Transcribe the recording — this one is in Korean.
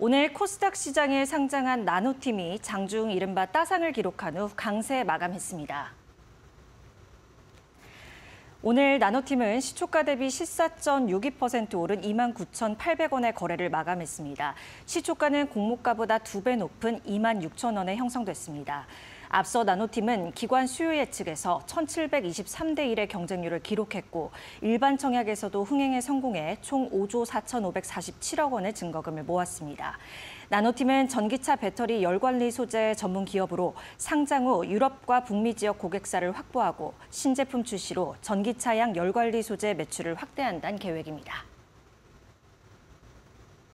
오늘 코스닥 시장에 상장한 나노팀이 장중 이른바 따상을 기록한 후 강세 마감했습니다. 오늘 나노팀은 시초가 대비 14.62% 오른 29,800원의 거래를 마감했습니다. 시초가는 공모가보다 2배 높은 26,000원에 형성됐습니다. 앞서 나노팀은 기관 수요 예측에서 1,723대 1의 경쟁률을 기록했고 일반 청약에서도 흥행에 성공해 총 5조 4,547억 원의 증거금을 모았습니다. 나노팀은 전기차 배터리 열관리 소재 전문 기업으로 상장 후 유럽과 북미 지역 고객사를 확보하고 신제품 출시로 전기차양 열관리 소재 매출을 확대한다는 계획입니다.